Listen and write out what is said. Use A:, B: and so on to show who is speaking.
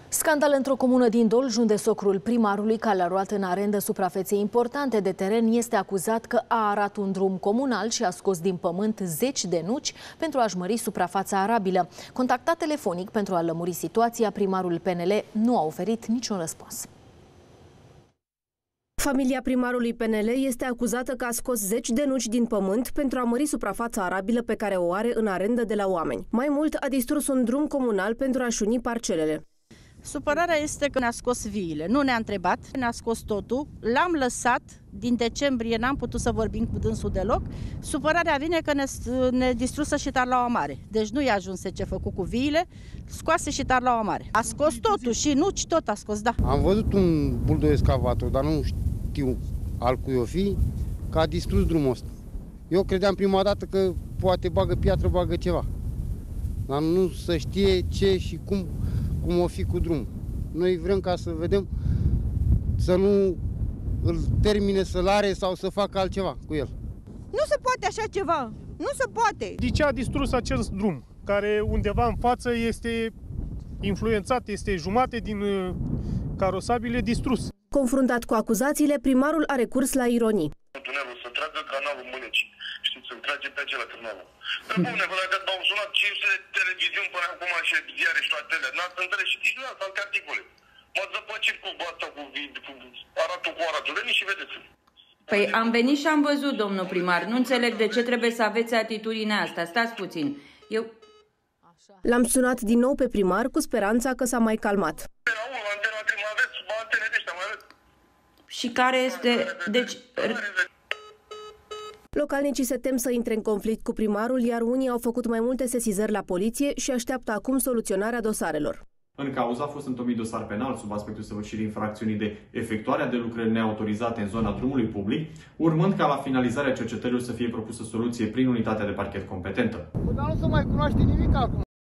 A: Scandal într-o comună din Dolj, unde socrul primarului, care a luat în arendă suprafețe importante de teren, este acuzat că a arat un drum comunal și a scos din pământ zeci de nuci pentru a-și mări suprafața arabilă. Contactat telefonic pentru a lămuri situația, primarul PNL nu a oferit niciun răspuns.
B: Familia primarului PNL este acuzată că a scos zeci de nuci din pământ pentru a mări suprafața arabilă pe care o are în arendă de la oameni. Mai mult, a distrus un drum comunal pentru a-și uni parcelele.
C: Supărarea este că ne-a scos viile, nu ne-a întrebat, ne-a scos totul, l-am lăsat, din decembrie n-am putut să vorbim cu dânsul deloc. Supărarea vine că ne distrusă și tarlaua mare, deci nu i-a ajuns ce a făcut cu viile, scoase și tarlaua mare. A scos totul și nuci tot a scos, da.
D: Am văzut un buldo-excavator, dar nu știu al cui o fi, că a distrus drumul ăsta. Eu credeam prima dată că poate bagă piatră, bagă ceva, dar nu să știe ce și cum o fi cu drumul. Noi vrem ca să vedem, să nu îl termine, să-l are sau să facă altceva cu el.
E: Nu se poate așa ceva, nu se poate.
F: De ce a distrus acest drum, care undeva în față este influențat, este jumate din carosabile distrus.
B: Confruntat cu acuzațiile, primarul a recurs la ironii.
G: Tunelul să tragă canalul Mânecii. Știți, să-l trage pe acela canalul. Dar bune, dacă m-au sunat 500 de televiziuni până acum și ziare și toate alea, n-ați înțeles și nici nu ați alte articole. M-ați zăpăcit cu asta, cu aratul, veniți și vedeți.
H: Păi am venit și am văzut, domnul primar. Nu înțeleg de ce trebuie să aveți atitudinea asta. Stați puțin.
B: L-am sunat din nou pe primar cu speranța că s-a mai calmat.
G: Antena 3, mai aveți antene de ăștia, mai aveți.
H: Și care este... Deci...
B: Localnicii se tem să intre în conflict cu primarul, iar unii au făcut mai multe sesizări la poliție și așteaptă acum soluționarea dosarelor.
I: În cauză a fost întomit dosar penal sub aspectul săvârșirii infracțiunii de efectuarea de lucrări neautorizate în zona drumului public, urmând ca la finalizarea cercetărilor să fie propusă soluție prin unitatea de parchet competentă.
D: Dar nu se mai cunoaște nimic acum.